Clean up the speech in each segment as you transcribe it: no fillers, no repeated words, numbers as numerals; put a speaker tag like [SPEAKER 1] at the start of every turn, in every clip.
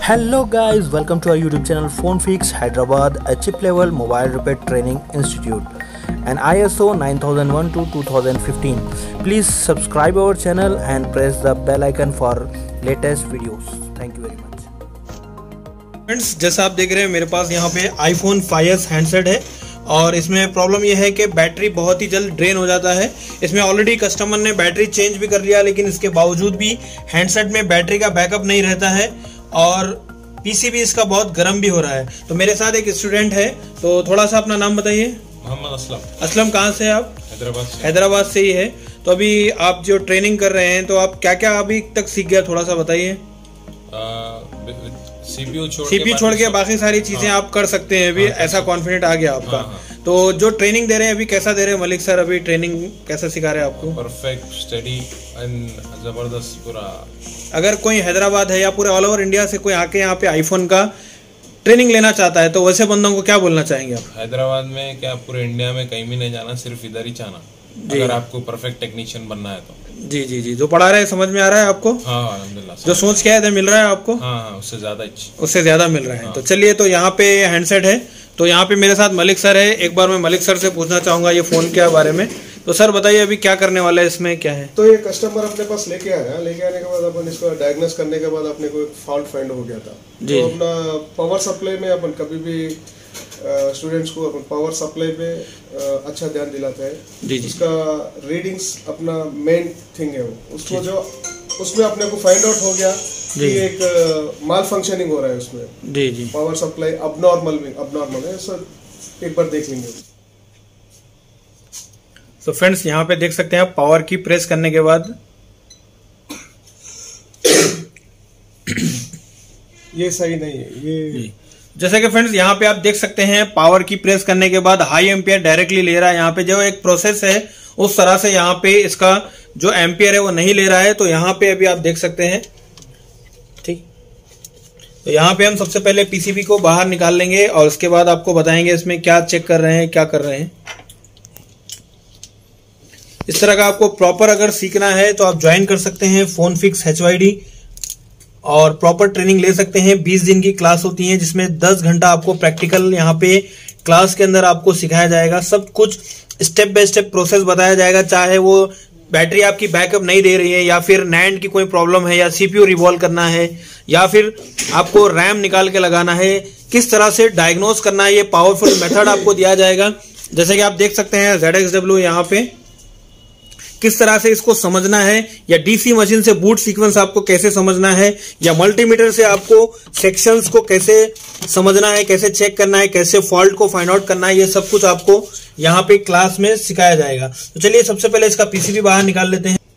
[SPEAKER 1] Hello guys, welcome to our YouTube channel Phonefix Hyderabad, a chip level mobile repair training institute and ISO 9001 to 2015. Please subscribe our channel and press the bell icon for latest videos. Thank you very much.
[SPEAKER 2] Friends, जैसा आप देख रहे हैं मेरे पास यहाँ पे iPhone 5s handset है और इसमें प्रॉब्लम यह है कि बैटरी बहुत ही जल्द ड्रेन हो जाता है। इसमें ऑलरेडी कस्टमर ने बैटरी चेंज भी कर लिया, लेकिन इसके बावजूद भी हैंडसेट में बैटरी का बैकअप नहीं रहता है और पीसी भी इसका बहुत गर्म भी हो रहा है। तो मेरे साथ एक स्टूडेंट है, तो थोड़ा सा अपना नाम बताइए।
[SPEAKER 3] मोहम्मद असलम।
[SPEAKER 2] असलम, कहाँ से हैं आप?
[SPEAKER 3] हैदराबाद
[SPEAKER 2] से ही है। तो अभी आप जो ट्रेनिंग कर रहे हैं तो आप क्या क्या अभी तक सीख गया, थोड़ा सा बताइए।
[SPEAKER 3] सीपीयू
[SPEAKER 2] छोड़ के बाकी सारी चीजें आप कर सकते हैं अभी, ऐसा कॉन्फिडेंट आ गया आपका। तो जो ट्रेनिंग दे रहे हैं अभी कैसा दे रहे हैं मलिक सर? अभी ट्रेनिंग कैसा सिखा रहे हैं आपको?
[SPEAKER 3] परफेक्ट, स्टडी एंड जबरदस्त पूरा।
[SPEAKER 2] अगर कोई हैदराबाद है या पूरे ऑल ओवर इंडिया से कोई आके यहाँ पे आईफोन का ट्रेनिंग लेना चाहता है तो वैसे बंदों को क्या बोलना चाहेंगे आप?
[SPEAKER 3] हैदराबाद में क्या पूरे इंडिया में कहीं भी नहीं जाना, सिर्फ इधर ही जाना अगर आपको परफेक्ट टेक्नीशियन बनना है तो। जी
[SPEAKER 2] जी जी, जो पढ़ा रहे हैं समझ में आ रहा है आपको?
[SPEAKER 3] हाँ अल्हम्दुलिल्लाह।
[SPEAKER 2] जो सोच के आए थे मिल रहा है आपको?
[SPEAKER 3] हाँ, उससे ज्यादा
[SPEAKER 2] मिल रहा है। तो चलिए, तो यहाँ पे हैंडसेट है, तो यहाँ पे मेरे साथ मलिक सर है। एक बार मैं मलिक सर से पूछना चाहूंगा ये फोन के बारे में। तो सर बताइए अभी क्या करने वाला है, इसमें क्या है?
[SPEAKER 4] तो ये कस्टमर अपने पास लेके आया, लेके आने के बाद अपन इसको डायग्नोस करने के बाद अपने को एक फॉल्ट फाइंड हो गया था। तो अपना पावर सप्लाई में अपन कभी भी स्टूडेंट्स को अपन पावर सप्लाई पे अच्छा ध्यान दिलाते हैं। उसका रीडिंग्स अपना मेन थिंग है, वो उसको जो उसमें अपने को फाइंड आउट हो गया कि एक माल फंक्शनिंग हो रहा है उसमें। पावर सप्लाई अबनॉर्मल है, सर एक बार देख लेंगे।
[SPEAKER 2] तो फ्रेंड्स, यहाँ पे देख सकते हैं आप, पावर की प्रेस करने के बाद
[SPEAKER 4] ये सही नहीं है ये।
[SPEAKER 2] जैसे कि फ्रेंड्स यहाँ पे आप देख सकते हैं, पावर की प्रेस करने के बाद हाई एम्पियर डायरेक्टली ले रहा है। यहाँ पे जो एक प्रोसेस है उस तरह से यहाँ पे इसका जो एम्पियर है वो नहीं ले रहा है। तो यहाँ पे अभी आप देख सकते हैं, ठीक। तो यहाँ पे हम सबसे पहले पीसीबी को बाहर निकाल लेंगे और उसके बाद आपको बताएंगे इसमें क्या चेक कर रहे हैं, क्या कर रहे हैं। इस तरह का आपको प्रॉपर अगर सीखना है तो आप ज्वाइन कर सकते हैं Phonefixhyd और प्रॉपर ट्रेनिंग ले सकते हैं। 20 दिन की क्लास होती है जिसमें 10 घंटा आपको प्रैक्टिकल यहाँ पे क्लास के अंदर आपको सिखाया जाएगा। सब कुछ स्टेप बाय स्टेप प्रोसेस बताया जाएगा, चाहे वो बैटरी आपकी बैकअप नहीं दे रही है या फिर नैंड की कोई प्रॉब्लम है या सीपीयू रिवॉल्व करना है या फिर आपको रैम निकाल के लगाना है, किस तरह से डायग्नोस करना है, ये पावरफुल मेथड आपको दिया जाएगा। जैसे कि आप देख सकते हैं ZXW यहाँ पे किस तरह से इसको समझना है, या डीसी मशीन से बूट सीक्वेंस आपको कैसे समझना है, या मल्टीमीटर से आपको सेक्शंस को कैसे समझना है, कैसे चेक करना है, कैसे फॉल्ट को फाइंड आउट करना है, ये सब कुछ आपको यहाँ पे क्लास में सिखाया जाएगा। तो चलिए सबसे पहले इसका पीसीबी बाहर निकाल लेते हैं।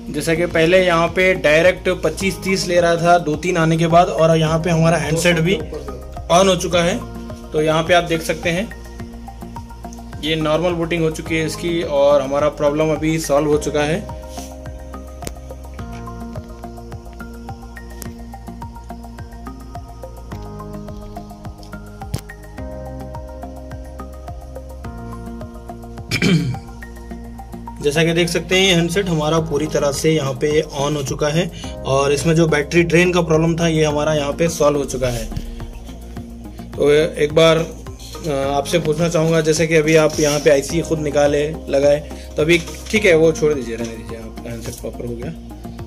[SPEAKER 2] जैसा कि पहले यहाँ पे डायरेक्ट 25-30 ले रहा था 2-3 आने के बाद, और यहाँ पे हमारा हैंडसेट भी ऑन हो चुका है। तो यहाँ पे आप देख सकते हैं ये नॉर्मल बूटिंग हो चुकी है इसकी, और हमारा प्रॉब्लम अभी सॉल्व हो चुका है। जैसा कि देख सकते हैं हैंडसेट हमारा पूरी तरह से यहाँ पे ऑन हो चुका है, और इसमें जो बैटरी ड्रेन का प्रॉब्लम था ये हमारा यहाँ पे सॉल्व हो चुका है। तो एक बार आपसे पूछना चाहूँगा, जैसे कि अभी आप यहाँ पे आईसी खुद निकाले लगाए, तो अभी ठीक है वो छोड़ दीजिए, रहने दीजिए, आपका हैंडसेट प्रॉपर हो गया।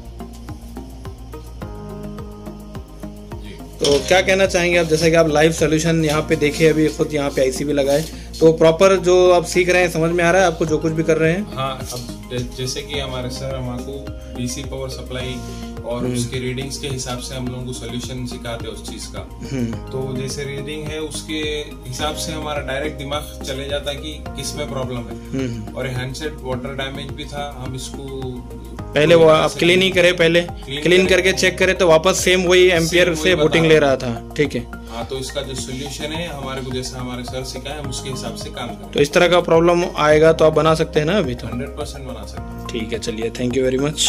[SPEAKER 2] तो क्या कहना चाहेंगे आप, जैसे कि आप लाइव सोल्यूशन यहाँ पे देखे, अभी खुद यहाँ पे आईसी भी लगाए, तो प्रॉपर जो आप सीख रहे हैं समझ में आ रहा है आपको जो कुछ भी कर रहे हैं?
[SPEAKER 3] हाँ, अब जैसे कि हमारे सर हमको डीसी पावर सप्लाई और उसके रीडिंग्स के हिसाब से हम लोगों को सोल्यूशन सिखाते हैं उस चीज का। तो जैसे रीडिंग है उसके हिसाब से हमारा डायरेक्ट दिमाग चले जाता है कि किस में प्रॉब्लम है। और हैंडसेट वाटर डैमेज भी था, हम इसको
[SPEAKER 2] पहले वो आप क्लीन ही करे, पहले क्लीन करके चेक करे तो वापस सेम वही एम्पियर से बूटिंग ले रहा था। ठीक है,
[SPEAKER 3] हाँ, तो इसका जो सोल्यूशन है हमारे को जैसा हमारे सर सिखाए हम उसके हिसाब से काम करें।
[SPEAKER 2] तो इस तरह का प्रॉब्लम आएगा तो आप बना सकते हैं ना अभी? तो
[SPEAKER 3] 100% बना सकते हैं।
[SPEAKER 2] ठीक है, चलिए, थैंक यू वेरी मच।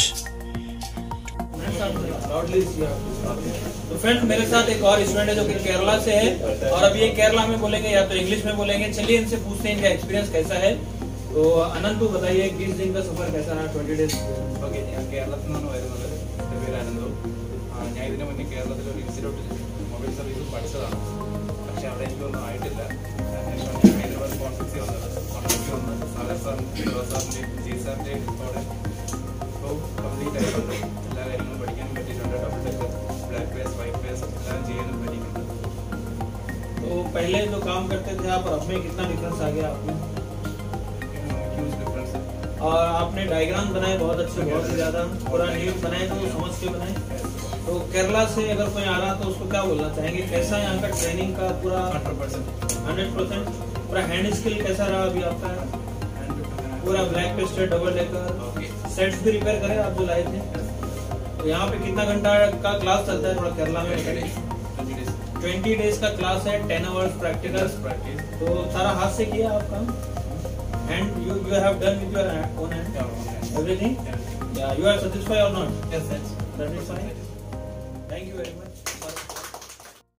[SPEAKER 5] तो फ्रेंड मेरे साथ एक और स्टूडेंट है जो कि केरला से है, और अभी ये केरला में बोलेंगे या तो इंग्लिश में बोलेंगे। चलिए इनसे पूछते हैं इनका एक्सपीरियंस कैसा है। तो अनंत बताइए 20 दिन का सफर कैसा रहा? 20 डेज
[SPEAKER 6] ഓക്കെ, ഞാൻ കേരളത്തിൽ നിന്നാണ് വരുന്നത്. എൻ്റെ പേര് അനന്തു. ഞാൻ ഇതിനു മുന്നേ കേരളത്തിൽ ഒരു ഇൻസ്റ്റിറ്റ്യൂട്ടിൽ മൊബൈൽ സർവീസ് പഠിച്ചതാണ്. പക്ഷെ അവിടെ എനിക്കൊന്നും ആയിട്ടില്ല. ഞാൻ ഹൈദരാബാദ് കോൺഫിക്സ് വന്നത് സാറിൻ്റെ ജി സാറിൻ്റെ ഇൻസ്റ്റോടെ ഇപ്പോൾ കംപ്ലീറ്റ് ആയിട്ടുണ്ട്. എല്ലാ കാര്യങ്ങളും പഠിക്കാനും പറ്റിയിട്ടുണ്ട്. Double decker, black pace, white pace എല്ലാം ചെയ്യാനും പറ്റിയിട്ടുണ്ട്.
[SPEAKER 5] तो पहले जो काम करते थे आप, अब में कितना डिफरेंस आ गया आपने?
[SPEAKER 6] ह्यूज डिफरेंस है।
[SPEAKER 5] और आपने डायग्राम बनाए बहुत अच्छे, बहुत ही ज्यादा पूरा नीट बनाए, तो समझ के बनाए। तो केरला से अगर कोई आ रहा तो उसको क्या बोलना चाहेंगे? कैसा यहाँ का ट्रेनिंग का पूरा 100% पूरा हैंड स्किल कैसा रहा अभी आपका? पूरा ब्लैक पेस्टर, डबल डेकर, सेट्स भी रिपेयर करे आप जो लाए थे? तो यहाँ पे कितना घंटा का क्लास चलता है थोड़ा केरला में? 20 डेज का क्लास है, 10 आवर्स प्रैक्टिकल। तो सारा हाथ से किया आप काम? And you have done with your own hand everything? Yeah, you are satisfied or not?
[SPEAKER 6] Yes,
[SPEAKER 5] that is fine. Thank you very much.